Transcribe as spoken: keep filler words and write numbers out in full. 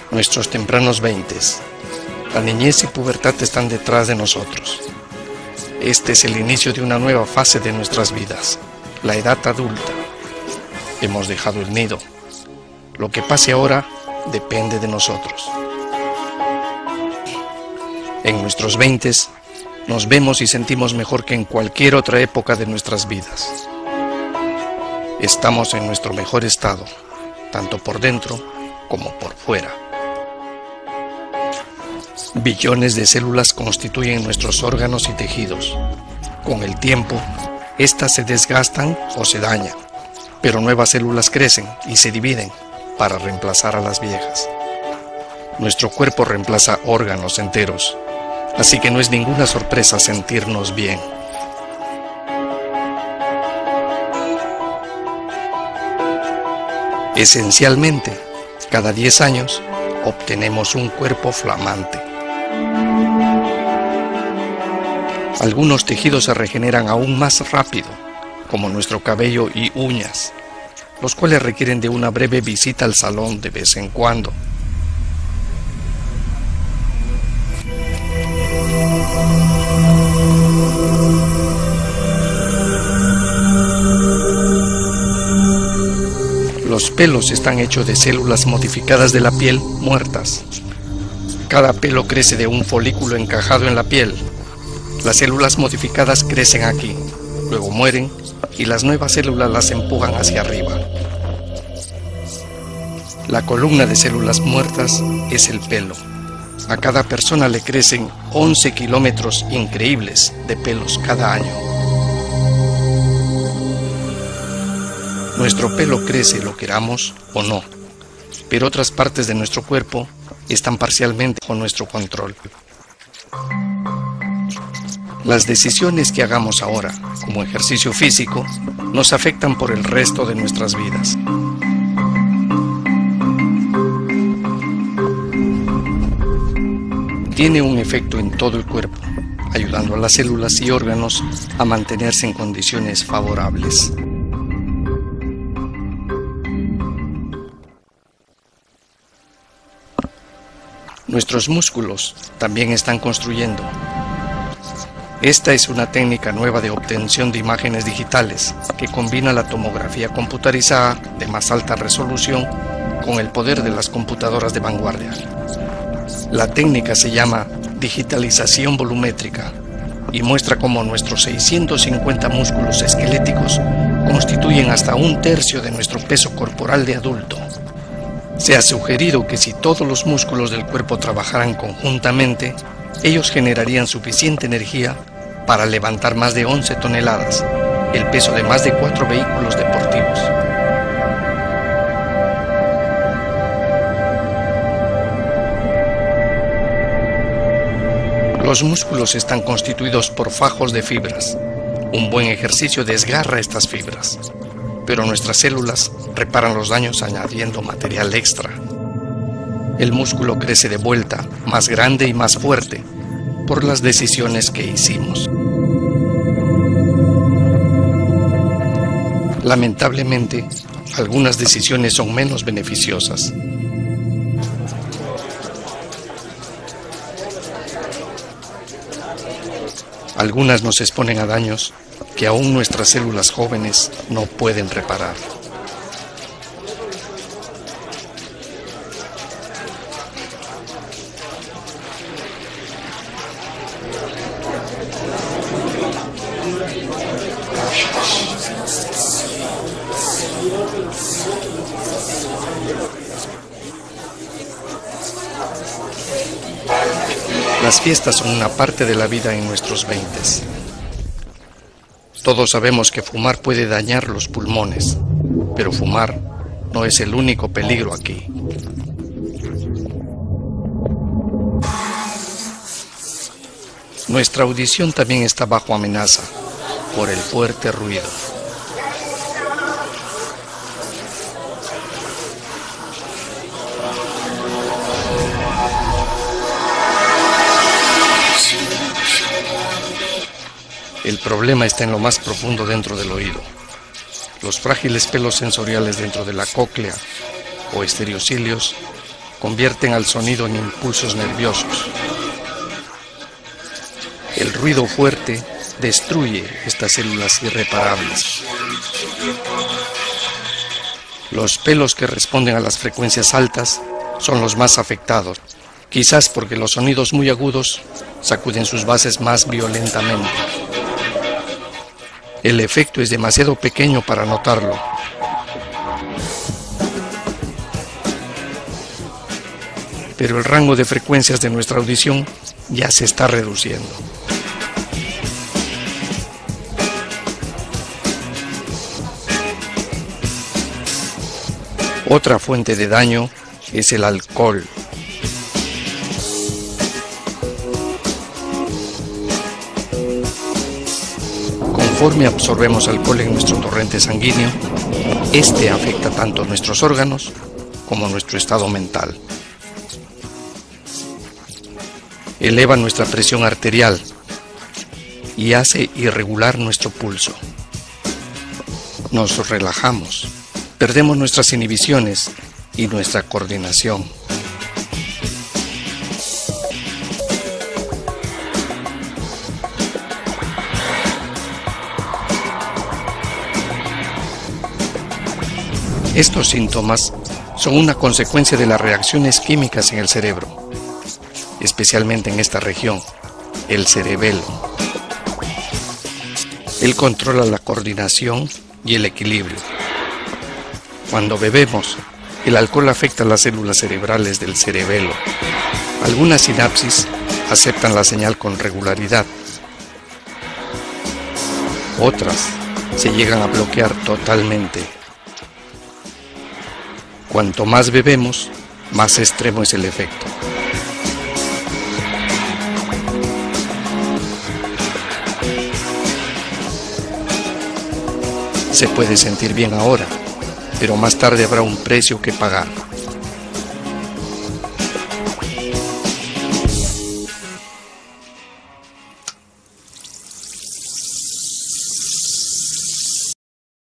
nuestros tempranos veintes. La niñez y pubertad están detrás de nosotros. Este es el inicio de una nueva fase de nuestras vidas, la edad adulta. Hemos dejado el nido. Lo que pase ahora depende de nosotros. En nuestros veintes nos vemos y sentimos mejor que en cualquier otra época de nuestras vidas. Estamos en nuestro mejor estado, tanto por dentro como por fuera. Billones de células constituyen nuestros órganos y tejidos. Con el tiempo, estas se desgastan o se dañan, pero nuevas células crecen y se dividen para reemplazar a las viejas. Nuestro cuerpo reemplaza órganos enteros, así que no es ninguna sorpresa sentirnos bien. Esencialmente, cada diez años obtenemos un cuerpo flamante. Algunos tejidos se regeneran aún más rápido, como nuestro cabello y uñas, los cuales requieren de una breve visita al salón de vez en cuando. Los pelos están hechos de células modificadas de la piel muertas. Cada pelo crece de un folículo encajado en la piel. Las células modificadas crecen aquí, luego mueren y las nuevas células las empujan hacia arriba. La columna de células muertas es el pelo. A cada persona le crecen once kilómetros increíbles de pelos cada año. Nuestro pelo crece, lo queramos o no, pero otras partes de nuestro cuerpo están parcialmente bajo nuestro control. Las decisiones que hagamos ahora, como ejercicio físico, nos afectan por el resto de nuestras vidas. Tiene un efecto en todo el cuerpo, ayudando a las células y órganos a mantenerse en condiciones favorables. Nuestros músculos también están construyendo. Esta es una técnica nueva de obtención de imágenes digitales que combina la tomografía computarizada de más alta resolución con el poder de las computadoras de vanguardia. La técnica se llama digitalización volumétrica y muestra cómo nuestros seiscientos cincuenta músculos esqueléticos constituyen hasta un tercio de nuestro peso corporal de adulto. Se ha sugerido que si todos los músculos del cuerpo trabajaran conjuntamente, ellos generarían suficiente energía para levantar más de once toneladas, el peso de más de cuatro vehículos deportivos. Los músculos están constituidos por fajos de fibras. Un buen ejercicio desgarra estas fibras, pero nuestras células reparan los daños añadiendo material extra. El músculo crece de vuelta, más grande y más fuerte, por las decisiones que hicimos. Lamentablemente, algunas decisiones son menos beneficiosas. Algunas nos exponen a daños que aún nuestras células jóvenes no pueden reparar. Las fiestas son una parte de la vida en nuestros veintes. Todos sabemos que fumar puede dañar los pulmones, pero fumar no es el único peligro aquí. Nuestra audición también está bajo amenaza por el fuerte ruido. El problema está en lo más profundo dentro del oído. Los frágiles pelos sensoriales dentro de la cóclea o estereocilios convierten al sonido en impulsos nerviosos. El ruido fuerte destruye estas células irreparables. Los pelos que responden a las frecuencias altas son los más afectados, quizás porque los sonidos muy agudos sacuden sus bases más violentamente. El efecto es demasiado pequeño para notarlo. Pero el rango de frecuencias de nuestra audición ya se está reduciendo. Otra fuente de daño es el alcohol. Conforme absorbemos alcohol en nuestro torrente sanguíneo, este afecta tanto nuestros órganos como nuestro estado mental. Eleva nuestra presión arterial y hace irregular nuestro pulso. Nos relajamos, perdemos nuestras inhibiciones y nuestra coordinación. Estos síntomas son una consecuencia de las reacciones químicas en el cerebro, especialmente en esta región, el cerebelo. Él controla la coordinación y el equilibrio. Cuando bebemos, el alcohol afecta las células cerebrales del cerebelo. Algunas sinapsis aceptan la señal con regularidad. Otras se llegan a bloquear totalmente. Cuanto más bebemos, más extremo es el efecto. Se puede sentir bien ahora, pero más tarde habrá un precio que pagar.